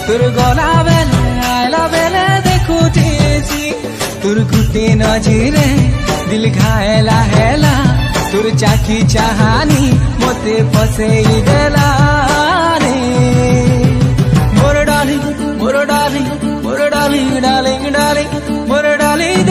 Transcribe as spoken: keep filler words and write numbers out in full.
তোর গলা বেলে আইলা বেলে দেখুছি তোর গুটে নজরে দিল ঘায়লা হেলা তোর চাকি চাহানি মতে ফসেই দেলা রে মোর ডার্লিং মোর ডার্লিং মোর ডার্লিং ডার্লিং ডার্লিং মোর ডার্লিং